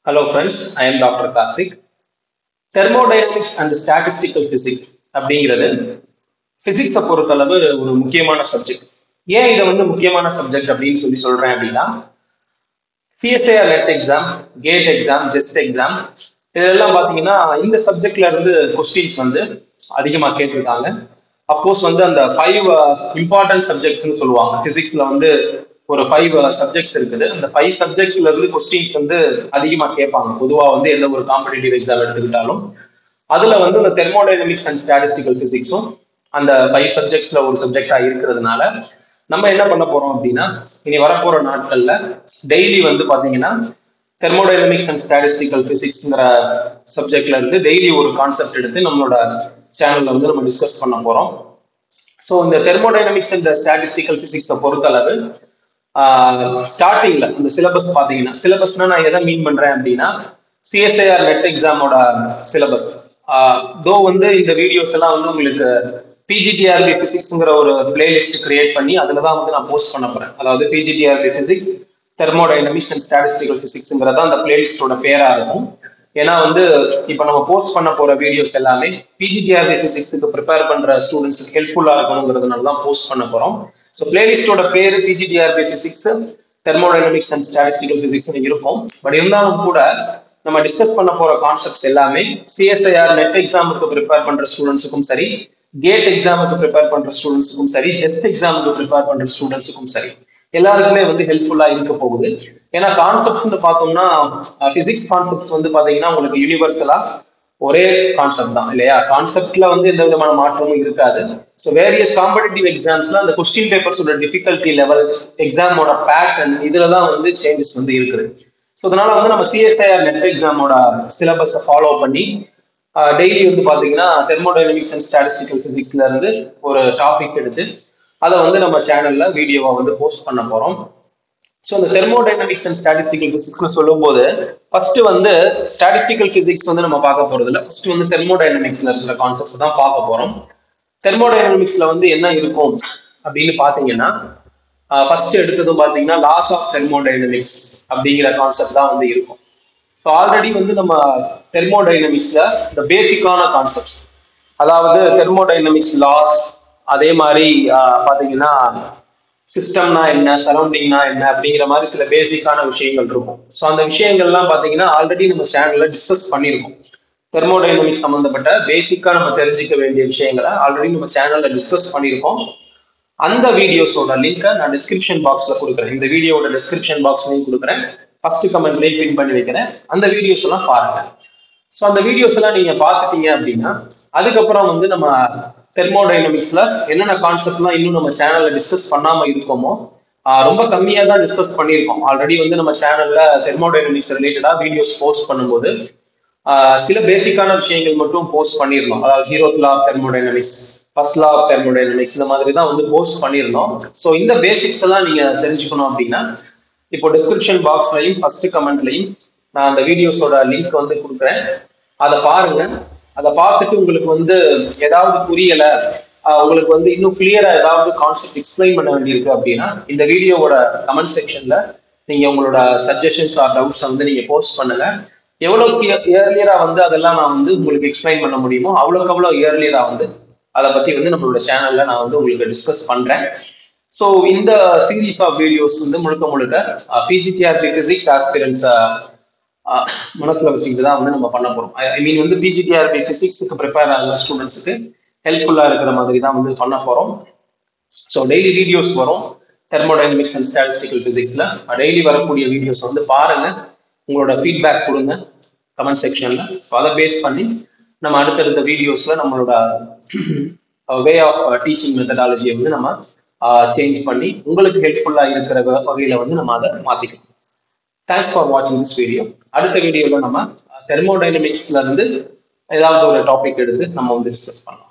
Hello friends, I am Dr. Karthik. Thermodynamics and statistical physics அப்படிங்கிறது பிசிக்ஸை பொறுத்தளவு ஒரு முக்கியமான சப்ஜெக்ட். ஏன் இதை முக்கியமான சப்ஜெக்ட் அப்படின்னு சொல்றேன் அப்படின்னா, CSIR NET exam, GATE exam, JEST exam இதெல்லாம் பார்த்தீங்கன்னா இந்த சப்ஜெக்ட்ல இருந்து கொஸ்டின்ஸ் அதிகமாக கேட்டிருக்காங்க. அப்கோர்ஸ் அந்த 5 இம்பார்ட்டன்ட் சப்ஜெக்ட்ஸ்னு சொல்லுவாங்க. பிசிக்ஸ்ல ஒரு 5 சப்ஜெக்ட்ஸ் இருக்குது. அந்த 5 சப்ஜெக்ட்ஸ்ல இருந்து கொஸ்டின்ஸ் அதிகமாக கேட்பாங்க. பொதுவாக எந்த ஒரு காம்படிட்டிவ் எக்ஸாம் எடுத்துக்கிட்டாலும் அதுல இந்த தெர்மோடைனமிக்ஸ் அண்ட் ஸ்டாட்டிஸ்டிக்கல் பிசிக்ஸும் அந்த 5 சப்ஜெக்ட்ஸ்ல ஒரு சப்ஜெக்டா இருக்கிறதுனால நம்ம என்ன பண்ண போறோம் அப்படின்னா, இனி வரப்போற நாட்கள்ல டெய்லி பாத்தீங்கன்னா தெர்மோடைனமிக்ஸ் அண்ட் ஸ்டாட்டிஸ்டிக்கல் பிசிக்ஸ்ங்கிற சப்ஜெக்ட்ல இருந்து டெய்லி ஒரு கான்செப்ட் எடுத்து நம்மளோட சேனல்ல நம்ம டிஸ்கஸ் பண்ண போறோம். ஸோ இந்த தெர்மோடைனமிக்ஸ் அண்ட் ஸ்டாட்டிஸ்டிக்கல் பிசிக்ஸை பொறுத்தளவு ஸ்டார்டிங்ல இந்த சிலபஸ் பாத்தீங்கன்னா, சிலபஸ்னா நான் எதை மீன் பண்றேன் அப்படின்னா, சிஎஸ்ஐஆர் நெட் எக்ஸாமோட சிலபஸ். தோ இந்த வீடியோஸ் எல்லாம் உங்களுக்கு பிஜிடிஆர்பி பிசிக்ஸ்ங்கிற ஒரு பிளேலிஸ்ட் கிரியேட் பண்ணி அதுலதான் நான் போஸ்ட் பண்ண போறேன். அதாவது PGTRB physics, thermodynamics and statistical பிசிக்ஸ்ங்கிறதா அந்த பிளேலிஸ்டோட பேரா இருக்கும். ஏன்னா இப்ப நம்ம போஸ்ட் பண்ண போற வீடியோஸ் எல்லாமே பிஜிடிஆர்பி பிசிக்ஸுக்கு ப்ரிப்பேர் பண்ற ஸ்டூடெண்ட்ஸுக்கு ஹெல்ப்ஃபுல்லா இருக்கணுங்கிறதுனால தான் போஸ்ட் பண்ண போறோம். ஸோ பிளேலிஸ்டோட பேரு PGTRB physics, thermodynamics and statistical physics இருக்கும். பட் இருந்தாலும் கூட நம்ம டிஸ்கஸ் பண்ண போற கான்செப்ட்ஸ் எல்லாமே சிஎஸ்ஐஆர் நெட் எக்ஸாமுக்கு ப்ரிப்பேர் பண்ற ஸ்டூடெண்ட்ஸுக்கும் சரி, கேட் எக்ஸாமுக்கு ப்ரிப்பேர் பண்ற ஸ்டூடெண்ட்ஸுக்கும் சரி, ஜெஸ்ட் எக்ஸாமுக்கு ப்ரிப்பேர் பண்ற ஸ்டூடெண்ட்ஸுக்கும் சரி, எல்லாருக்குமே ஹெல்ப்ஃபுல்லா இருக்க போகுது. ஏன்னா கான்செப்ட்ஸ் பார்த்தோம்னா பிசிக்ஸ் கான்செப்ட்ஸ் பாத்தீங்கன்னா உங்களுக்கு யூனிவர்சலா ஒரே கான்செப்ட் தான் இல்லையா? கான்செப்ட்ல எந்த விதமான மாற்றமும் இருக்காது. ஸோ வேரியஸ் காம்படிட்டிவ் எக்ஸாம்ஸ்ல அந்த கொஸ்டின் பேப்பர்ஸோட டிஃபிகல்ட்டி லெவல், எக்ஸாமோட பேட்டர்ன் இதுலதான் சேஞ்சஸ் இருக்குது. ஸோ அதனால நம்ம சிஎஸ்ஐஆர் நெட் எக்ஸாமோட சிலபஸை ஃபாலோ பண்ணி டெய்லி பாத்தீங்கன்னா தெர்மோடைனமிக்ஸ் அண்ட் ஸ்டாட்டிஸ்டிக்கல் பிசிக்ஸ்ல இருந்து ஒரு டாபிக் எடுத்து அதை நம்ம சேனல்ல வீடியோவா போஸ்ட் பண்ண போறோம். ஸோ இந்த தெர்மோடைனமிக்ஸ் அண்ட் ஸ்டாட்டிஸ்டிக்கல் பிசிக்ஸ்னு சொல்லும் போது ஃபர்ஸ்ட் ஸ்டாட்டிஸ்டிக்கல் பிசிக்ஸ் நம்ம பார்க்க போறது இல்லை. ஃபர்ஸ்ட் தெர்மோடைனமிக்ஸ்ல இருக்கிற கான்செப்ட்ஸ் தான் பார்க்க போறோம். தெர்மோடைனமிக்ஸ்ல என்ன இருக்கும் அப்படின்னு பாத்தீங்கன்னா, ஃபர்ஸ்ட் எடுத்ததும் பாத்தீங்கன்னா லாஸ் ஆஃப் தெர்மோடைனமிக்ஸ் அப்படிங்கிற கான்செப்ட் தான் இருக்கும். ஸோ ஆல்ரெடி நம்ம தெர்மோடைனமிக்ஸ்ல இந்த பேசிக்கான கான்செப்ட்ஸ், அதாவது தெர்மோடைனமிக்ஸ் லாஸ், அதே மாதிரி பாத்தீங்கன்னா சிஸ்டம்னா என்ன, சரௌண்டிங்னா என்ன அப்படிங்கிற மாதிரி சில பேசிக்கான விஷயங்கள் இருக்கும். ஸோ அந்த விஷயங்கள்லாம் பாத்தீங்கன்னா ஆல்ரெடி நம்ம சேனல்ல டிஸ்கஸ் பண்ணியிருக்கோம். தெர்மோடைனமிக்ஸ் சம்பந்தப்பட்ட பேசிக்கா நம்ம தெரிஞ்சுக்க வேண்டிய விஷயங்களை ஆல்ரெடி நம்ம சேனல்ல டிஸ்கஸ் பண்ணியிருக்கோம். அந்த வீடியோஸோட லிங்கை நான் டிஸ்கிரிப்ஷன் பாக்ஸ்ல கொடுக்குறேன். இந்த வீடியோட டிஸ்கிரிப்ஷன் பாக்ஸ்லையும் கொடுக்குறேன், ஃபர்ஸ்ட் கமெண்ட்லையும் பின் பண்ணி வைக்கிறேன். அந்த வீடியோஸ் எல்லாம் பாருங்க. ஸோ அந்த வீடியோஸ் எல்லாம் நீங்க பார்த்துட்டீங்க அப்படின்னா அதுக்கப்புறம் நம்ம தெர்மோடைனமிக்ஸ்ல என்னென்ன கான்செப்ட்லாம் இன்னும் நம்ம சேனல்ல டிஸ்கஸ் பண்ணாம இருக்கோமோ, ரொம்ப கம்மியா தான் டிஸ்கஸ் பண்ணியிருக்கோம். ஆல்ரெடி நம்ம சேனல்ல தெர்மோடைனமிக்ஸ் ரிலேட்டடா வீடியோஸ் போஸ்ட் பண்ணும்போது சில பேசிக்கான விஷயங்கள் மட்டும் போஸ்ட் பண்ணியிருந்தோம். அதாவது 0th law of thermodynamics, first law of thermodynamics இந்த மாதிரி தான் போஸ்ட் பண்ணியிருந்தோம். ஸோ இந்த பேசிக்ஸ் எல்லாம் நீங்க தெரிஞ்சுக்கணும் அப்படின்னா இப்போ டிஸ்கிரிப்ஷன் பாக்ஸ்லையும் ஃபர்ஸ்ட் கமெண்ட்லையும் நான் அந்த வீடியோஸோட லிங்க் கொடுக்குறேன். அதை பாருங்க. அதை பார்த்துட்டு உங்களுக்கு ஏதாவது புரியல, உங்களுக்கு இன்னும் கிளியரா ஏதாவது கான்செப்ட் எக்ஸ்பிளைன் பண்ண வேண்டியிருக்கு அப்படின்னா இந்த வீடியோவோட கமெண்ட் செக்ஷன்ல நீங்க உங்களோட சஜஷன்ஸ் ஆர் டவுட்ஸ் நீங்க போஸ்ட் பண்ணுங்க. எவ்வளவுக்கு இயர்லியரா அதெல்லாம் நான் உங்களுக்கு எக்ஸ்பிளைன் பண்ண முடியுமோ அவ்வளவுக்கு அவ்வளவு இயர்லியரா அதை பத்தி நம்மளோட சேனல்ல நான் உங்களுக்கு டிஸ்கஸ் பண்றேன். ஸோ இந்த சீரீஸ் ஆஃப் வீடியோஸ் முழுக்க முழுக்க பிஜிடிஆர்பி பிசிக்ஸ் ஆஸ்பிரன்ஸ் மனசுல வச்சுக்கிட்டு தான் நம்ம பண்ண போறோம். ஐ மீன் பிஜிடிஆர்பி பிசிக்ஸுக்கு ப்ரிப்பேர் ஆகிற ஸ்டூடெண்ட்ஸுக்கு ஹெல்ப்ஃபுல்லா இருக்கிற மாதிரி தான் பண்ண போறோம். ஸோ டெய்லி வீடியோஸ் வரும் தெர்மோடைனமிக்ஸ் அண்ட் ஸ்டாட்டிஸ்டிக்கல் பிசிக்ஸ்ல. டெய்லி வரக்கூடிய வீடியோஸ் பாருங்க, உங்களோட ஃபீட்பேக் கொடுங்க கமெண்ட் செக்ஷன்ல. ஸோ அதை பேஸ் பண்ணி நம்ம அடுத்தடுத்த வீடியோஸ்ல நம்மளோட வே ஆஃப் டீச்சிங் மெத்தடாலஜியை நம்ம சேஞ்ச் பண்ணி உங்களுக்கு ஹெல்ப்ஃபுல்லா இருக்கிற வகையில நம்ம அதை மாத்திக்கலாம். தேங்க்ஸ் ஃபார் வாட்சிங் திஸ் வீடியோ. அடுத்த வீடியோல நம்ம தெர்மோடைனமிக்ஸ்ல இருந்து ஏதாவது ஒரு டாபிக் எடுத்து நம்ம டிஸ்கஸ் பண்ணலாம்.